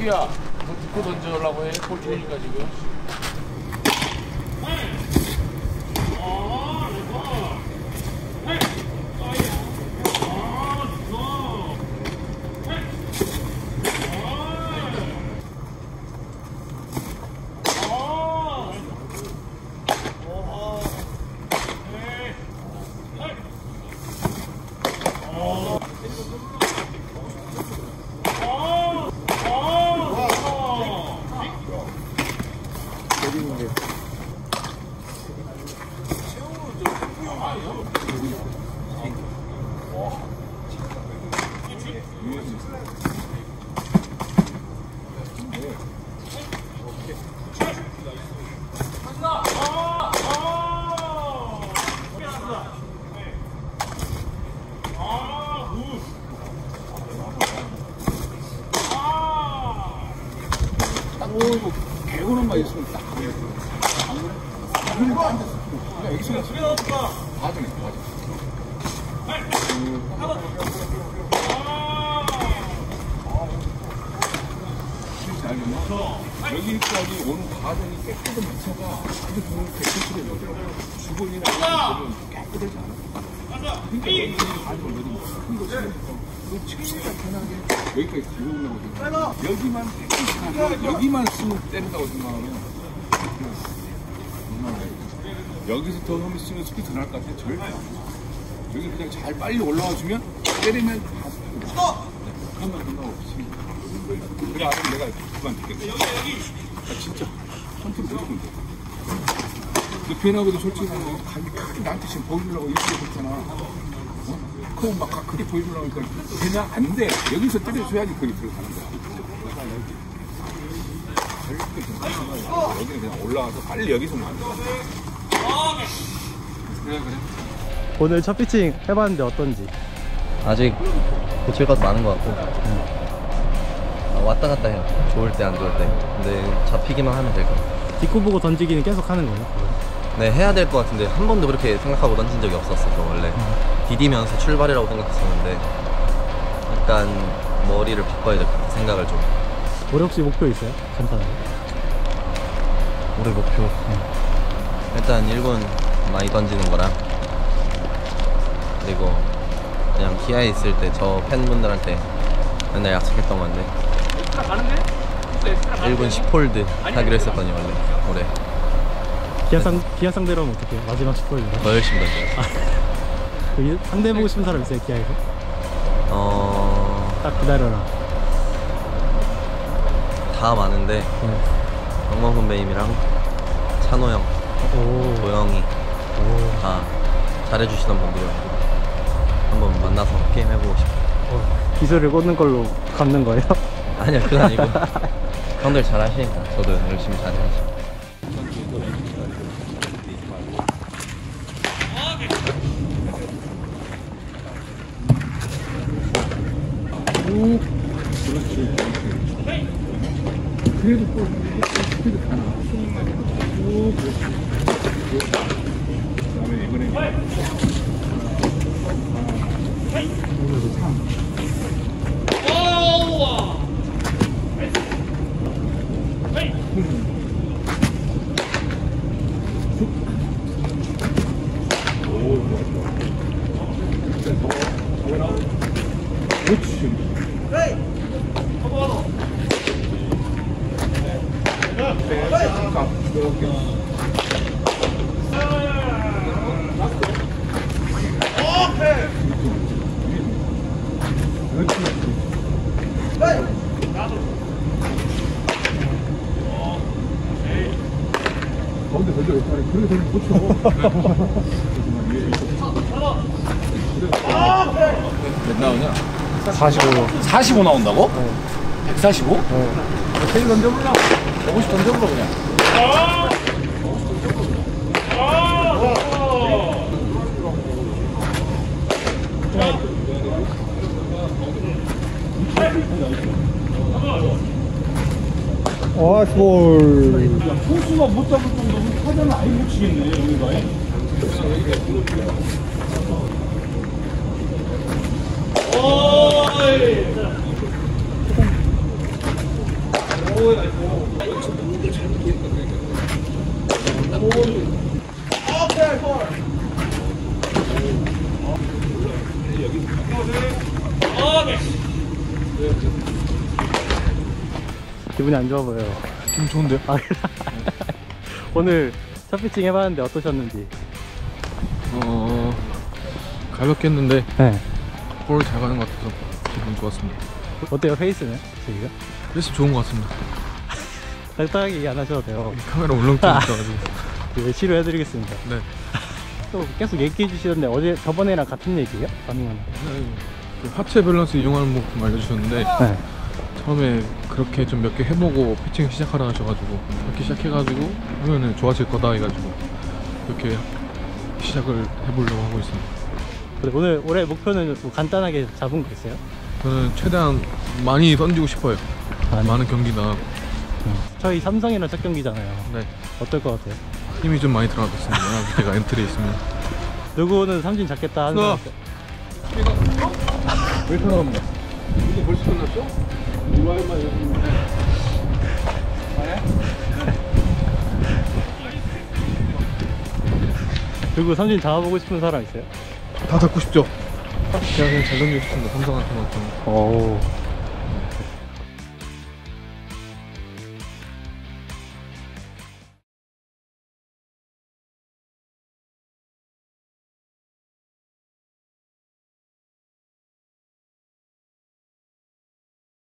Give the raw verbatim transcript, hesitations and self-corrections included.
수비야, 너 듣고 던져달라고 해. 볼 테니까 지금. 오, 이거 개구름만 있으면 딱 그래. 안 그래? 안 그래? 안 됐어. 그냥 여기서 봐주네, 봐줘. 여기까지 오는 과정이 깨끗한 미처가 아주 좋은 백스를 넣더라고. 주번이나 이런 깨끗하지 않아. 그러니까 여기 가지고 넣는 거야. 이거 지금 이거 최대한 편하게 여기까지 들어오려고 생각해. 여기만 깨끗이 가서 여기만 쓰면 때린다고 생각하면 여기서 더 홈이 쓰면 스피 더 나을 것 같아. 절대 안 돼. 여기 그냥 잘 빨리 올라와 주면 때리면 다 스피드. 그러면 생각 없이. 그래, 안 하면 내가 그만 듣겠다. 아, 진짜. 컨트롤 무조건 돼. 근데 변하고도 솔직히 말하면 감이 크게 나한테 지금 보여주려고 이렇게 그렇잖아. 어? 그거 막 크게 보여주려고 하니까 그냥 안 돼. 여기서 때려줘야지 거기 들어가는 거야. 여기는 그냥 올라와서 빨리 여기서 안 돼. 그래, 그래. 오늘 첫 피칭 해봤는데 어떤지? 아직 고칠 것도 많은 것 같고 음. 아, 왔다 갔다 해요. 좋을 때 안 좋을 때. 근데 잡히기만 하면 될 것 같아요. 뒷구 보고 던지기는 계속 하는 거예요? 네, 해야 될 것 같은데 한 번도 그렇게 생각하고 던진 적이 없었어서 원래 음. 디디면서 출발이라고 생각했었는데 일단 머리를 바꿔야 될 것 같아요. 생각을 좀. 올해 혹시 목표 있어요? 간단하게. 올해 목표? 음. 일단 일 군 많이 던지는 거랑 그리고 그냥 기아에 있을 때 저 팬분들한테 맨날 약속했던 건데 일 군 십 홀드 하기로 했었거든요 원래 올해. 기아 상, 기아 상대로 하면 어떡해요? 마지막 십 홀드 더 열심히 던져요. 아, 상대 보고 싶은 사람 있어요 기아에서? 어... 딱 기다려라. 다 많은데 네. 정범 선배님이랑 찬호 형, 오. 도영이 오. 다 잘해주시던 분들이었고 한번 만나서 게임 해보고 싶어요. 어, 기술을 꽂는 걸로 갚는 거예요? 아니요, 그건 아니고 형들 잘하시니까 저도 열심히 잘해야죠. 오, 그렇지. 그래도 또 스피드 다 나와. 오, 그렇지. 그다음에 이번에 오늘도 삼. 그렇지. 가운데 던져 있다니 그렇게 되면 못 쳐. 몇 나오냐? 사십오. 사십오 나온다고? 네. 백사십오? 네. 테일 던져보려. 백오십 던져보려 그냥. 와, 볼. 포수가 못 잡을 정도면 타자는 아예 못 치겠네, 여기가. 기분이 안 좋아 보여요. 기분 좋은데요? 아, 오늘 첫 피칭 해봤는데 어떠셨는지? 어 가볍게 했는데 네. 볼 잘 가는 것 같아서 기분 좋았습니다. 어때요, 페이스는? 지금? 그래서 좋은 것 같습니다. 딱딱하게 얘기 안 하셔도 돼요. 카메라 울렁증 있어가지고. 네, 치료해드리겠습니다. 네. 또 계속 얘기해 주시던데 어제 저번에랑 같은 얘기예요? 아니면? 그 하체 밸런스 이용하는 법 좀 알려주셨는데 네. 처음에 그렇게 좀 몇 개 해보고 피칭 시작하라 하셔가지고 그렇게 시작해가지고 하면은 좋아질 거다 해가지고 그렇게 시작을 해보려고 하고 있습니다. 그래, 오늘 올해 목표는 뭐 간단하게 잡은 거 있어요? 저는 최대한 많이 던지고 싶어요. 많이? 많은 경기 나가고. 저희 삼성이랑 첫 경기잖아요. 네. 어떨 것 같아요? 힘이 좀 많이 들어가겠습니다. 제가 엔트리에 있으면. 누구는 삼진 잡겠다 하는 어. 사람 있어요? 왜 터나갑니다. 이게 벌써 끝났어? 이와이만 여기. 누구 삼진 잡아보고 싶은 사람 있어요? 다 잡고 싶죠? 제가 그냥 잘 던지고 싶습니다. 삼성한테만큼. 오.